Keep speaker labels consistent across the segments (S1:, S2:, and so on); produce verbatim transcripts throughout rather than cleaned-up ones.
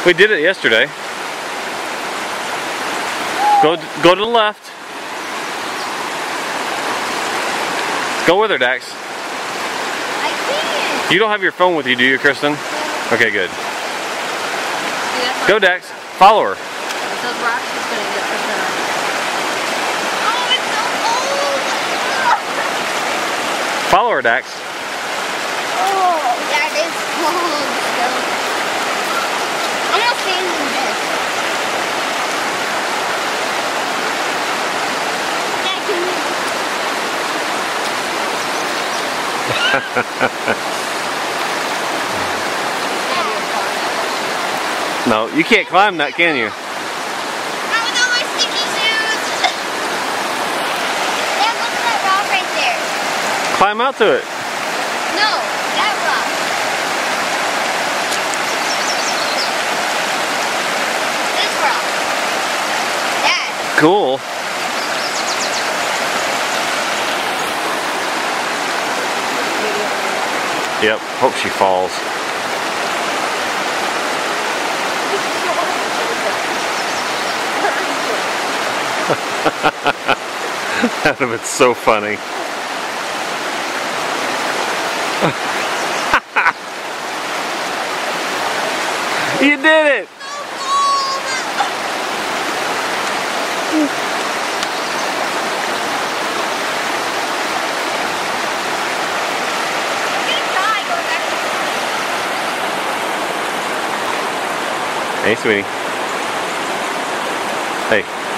S1: We did it yesterday. Go, go to the left. Go with her, Dax.
S2: I can't.
S1: You don't have your phone with you, do you, Kristen? Okay, good.
S2: Yeah,
S1: Go, Dax. Follow her.
S2: those rocks is gonna get for sure. Oh, it's so cold!
S1: Follow her, Dax.
S2: Oh, that is cold still. I'm gonna stand in this.
S1: No, you can't climb that, can you?
S2: Not with all my sticky shoes. Dad, look at that rock right there.
S1: Climb out to it.
S2: No, that rock. This rock. Dad.
S1: Cool. Yep, hope she falls. That would have been so funny. You did it! Hey, sweetie. Hey.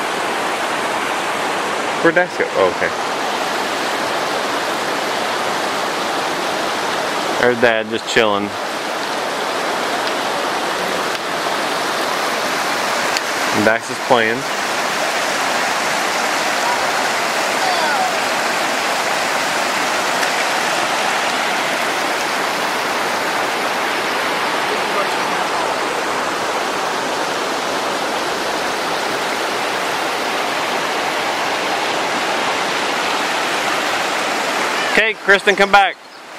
S1: Where'd Dax go? Oh, okay. There's Dad just chilling. And Dax is playing. Okay, Kristen, come back.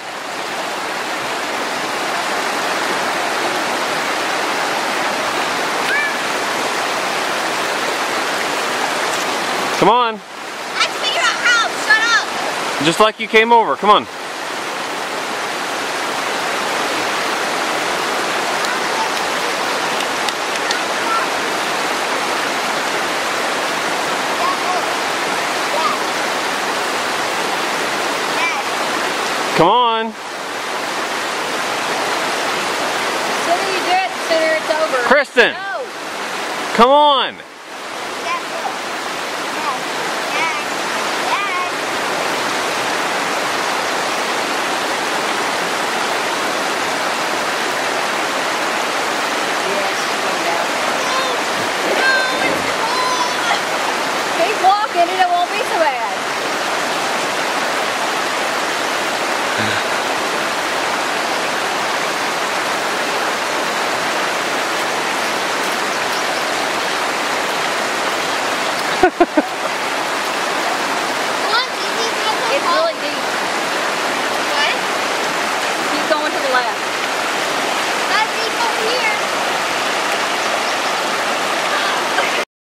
S1: Come on.
S2: I have to figure out how. Shut up.
S1: Just like you came over. Come on. Come on.
S2: The sooner you do it, the sooner it's over.
S1: Kristen.
S2: No.
S1: Come on.
S2: Keep walking and it won't be so bad.
S1: Ha ha ha.